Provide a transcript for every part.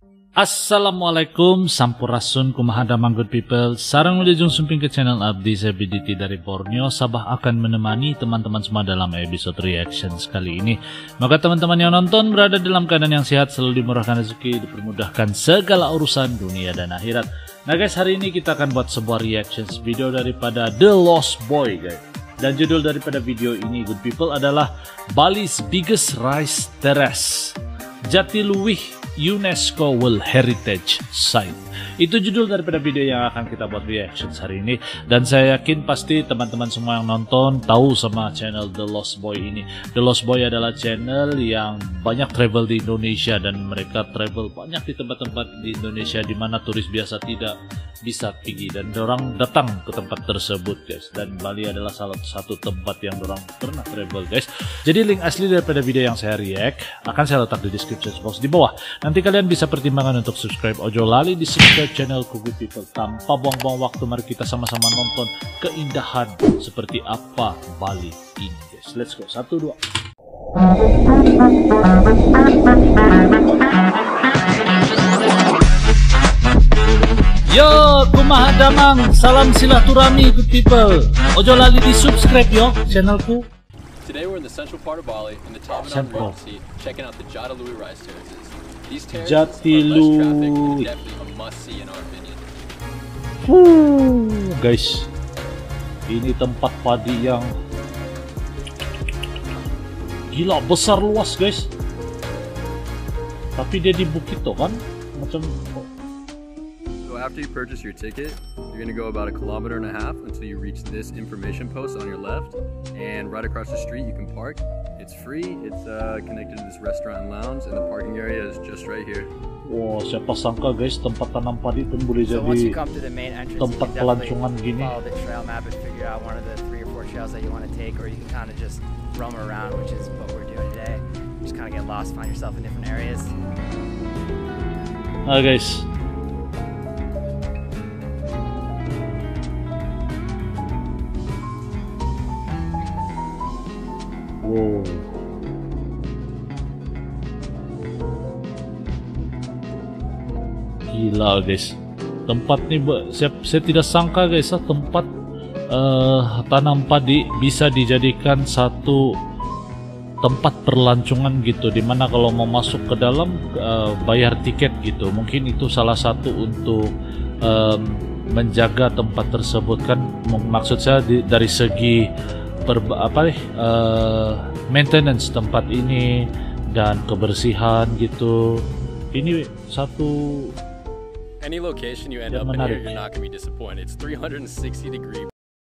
Assalamualaikum, sampurasun, kumaha damang good people. Sarang ujung sumping ke channel Abdi Zabiditi dari Borneo. Sabah akan menemani teman-teman semua dalam episode reactions kali ini. Maka teman-teman yang nonton berada dalam keadaan yang sehat, selalu dimurahkan rezeki, dipermudahkan segala urusan dunia dan akhirat. Nah guys, hari ini kita akan buat sebuah reactions video daripada The Lost Boy guys. Dan judul daripada video ini good people adalah Bali's Biggest Rice Terrace, Jatiluwih UNESCO World Heritage Site. Itu judul daripada video yang akan kita buat reactions hari ini. Dan saya yakin pasti teman-teman semua yang nonton tahu sama channel The Lost Boy ini. The Lost Boy adalah channel yang banyak travel di Indonesia, dan mereka travel banyak di tempat-tempat di Indonesia di mana turis biasa tidak bisa pergi, dan orang datang ke tempat tersebut guys. Dan Bali adalah salah satu tempat yang orang pernah travel guys. Jadi link asli daripada video yang saya react akan saya letak di description box di bawah. Nanti kalian bisa pertimbangkan untuk subscribe. Ojo lali di subscribe channel Good People. Tanpa buang-buang waktu, mari kita sama-sama nonton keindahan seperti apa Bali ini guys. Let's go, 1, 2. Yo, kumaha damang, salam silaturahmi good people. Ojo lali di subscribe yo channelku. Today we're in the central part of Bali in the Tabanan Regency, checking out the Jatiluwih rice terraces. These terraces are less traffic and definitely a must-see in our opinion. Guys, ini tempat padi yang gila besar luas guys. Tapi dia di bukit tuh kan, macam. So after you purchase your ticket, you're gonna go about 1.5 kilometers until you reach this information post on your left, and right across the street you can park. It's free, it's connected to this restaurant and lounge, and the parking area is just right here. Wow, siapa sangka guys, tempat tanam padi itu boleh jadi tempat pelancongan gini. Follow the trail map and figure out one of the 3 or 4 trails that you want to take, or you can kind of just roam around, which is what we're doing today. Just kind of get lost, find yourself in different areas. Nah guys, wow, gila guys, tempat nih saya tidak sangka guys, tempat tanam padi bisa dijadikan satu tempat perlancongan gitu, dimana kalau mau masuk ke dalam bayar tiket gitu. Mungkin itu salah satu untuk menjaga tempat tersebut kan, maksud saya dari segi maintenance tempat ini dan kebersihan gitu. Ini satu Any location you end up in here, you're not gonna be disappointed. It's 360-degree.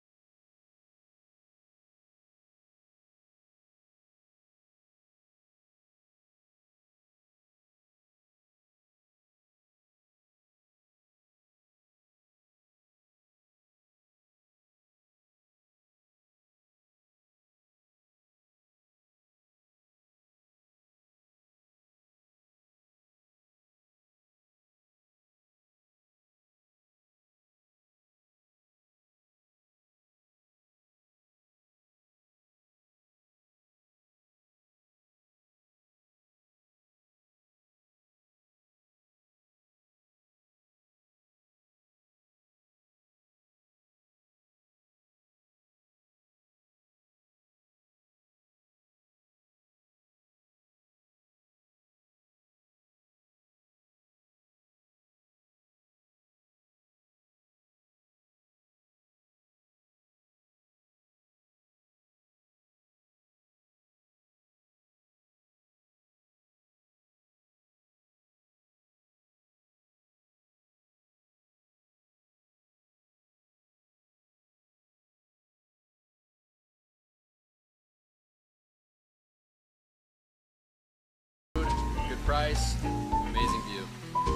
Price, amazing view.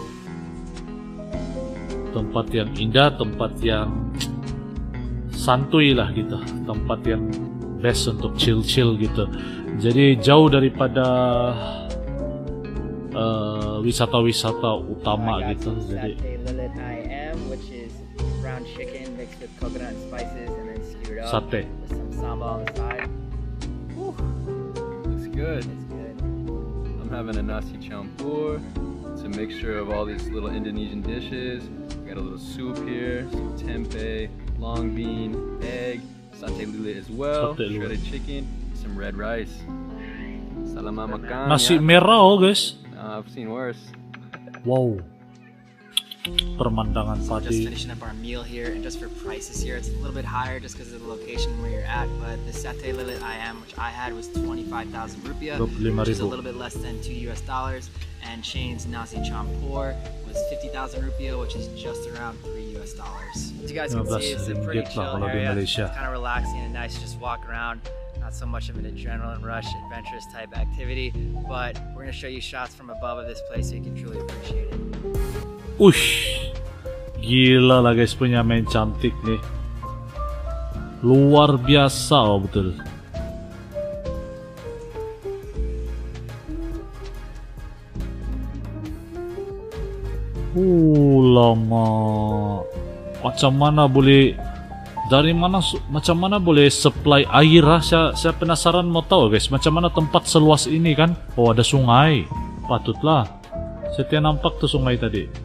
Tempat yang indah, tempat yang santuy lah gitu, tempat yang best untuk chill-chill gitu. Jadi jauh daripada wisata-wisata utama gitu. Jadi sate. Looks good. I'm having a nasi campur. It's a mixture of all these little Indonesian dishes. We got a little soup here, some tempeh, long bean, egg, satay lule as well, shredded chicken, some red rice. Selamat makan. Nasi ya. merah oh guys. I've seen worse. Wow. Pemandangan Just padi. finishing up our meal here, and just for prices here, it's a little bit higher just because of the location where you're at. But the satay lilit ayam, which I had, was 25,000 rupiah, which is a little bit less than $2 US. And Shane's nasi campur was 50,000 rupiah, which is just around $3 US. As you guys can see, it's a pretty Ringgit lah chill kalau di area. Malaysia. It's kind of relaxing and nice to just walk around. Not so much of an adrenaline rush, adventurous type activity, but we're going to show you shots from above of this place so you can truly appreciate it. Ush, gila lah guys, punya main cantik nih. Luar biasa oh betul. Lama. Macam mana boleh, dari mana, macam mana boleh supply air lah? Saya penasaran mau tahu guys, macam mana tempat seluas ini kan? Oh ada sungai, patutlah. Saya nampak tuh sungai tadi.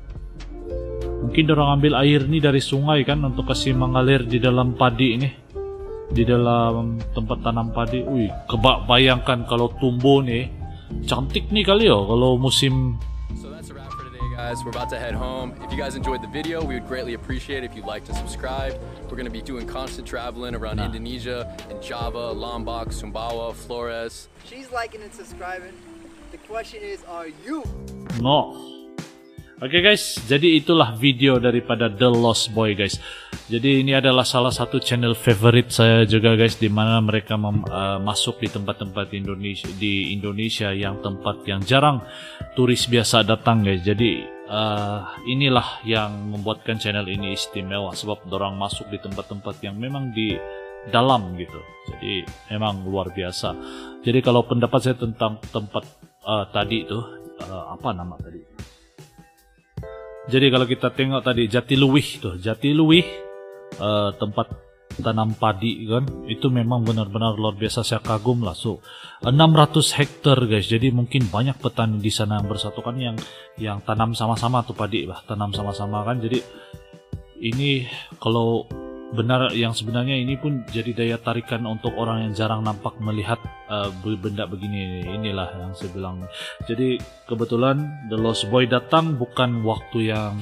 Mungkin orang ambil air nih dari sungai kan untuk kasih mengalir di dalam padi ini, di dalam tempat tanam padi. Wih, bayangkan kalau tumbuh nih, cantik nih kali ya kalau musim. So that's a wrap for today, guys. We're about to head home. If you guys enjoyed the video, we would greatly appreciate it if you'd like to subscribe. We're going to be doing constant traveling around Indonesia and Java, Lombok, Sumbawa, Flores. She's liking and subscribing. The question is, are you? No. Oke guys, jadi itulah video daripada The Lost Boy guys. Jadi ini adalah salah satu channel favorite saya juga guys, di mana mereka masuk di tempat-tempat Indonesia yang tempat yang jarang turis biasa datang guys. Jadi inilah yang membuatkan channel ini istimewa, sebab dorang masuk di tempat-tempat yang memang di dalam gitu. Jadi memang luar biasa. Jadi kalau pendapat saya tentang tempat tadi itu apa nama tadi? Jadi kalau kita tengok tadi Jatiluwih tuh, Jatiluwih tempat tanam padi kan, itu memang benar-benar luar biasa, saya kagum lah. So 600 hektar guys, jadi mungkin banyak petani di sana yang bersatukan yang tanam sama-sama tuh padi lah, tanam sama-sama kan. Jadi ini kalau benar yang sebenarnya ini pun jadi daya tarikan untuk orang yang jarang nampak melihat benda begini. Inilah yang saya bilang. Jadi kebetulan The Lost Boy datang bukan waktu yang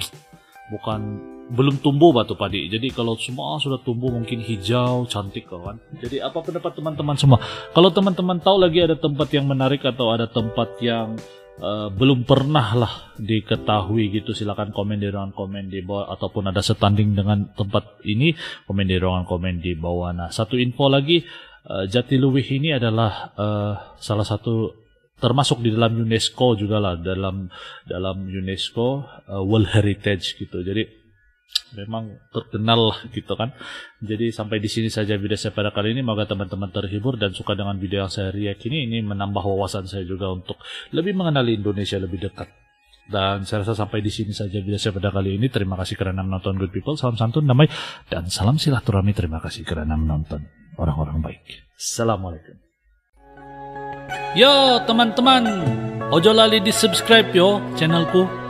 belum tumbuh batu padi. Jadi kalau semua sudah tumbuh mungkin hijau cantik kan. Jadi apa pendapat teman-teman semua? Kalau teman-teman tahu lagi ada tempat yang menarik atau ada tempat yang belum pernah lah diketahui gitu, silakan komen di ruangan komen di bawah, ataupun ada setanding dengan tempat ini, komen di ruangan komen di bawah. Nah, satu info lagi, Jatiluwih ini adalah salah satu termasuk di dalam UNESCO juga lah, dalam UNESCO World Heritage gitu. Jadi memang terkenal lah gitu kan. Jadi sampai di sini saja video saya pada kali ini. Semoga teman-teman terhibur dan suka dengan video yang saya react ini. Ini menambah wawasan saya juga untuk lebih mengenali Indonesia lebih dekat. Dan saya rasa sampai di sini saja video saya pada kali ini. Terima kasih karena menonton good people. Salam santun, damai, dan salam silaturahmi. Terima kasih karena menonton orang-orang baik. Assalamualaikum. Yo teman-teman, ojo lali di subscribe yo channelku.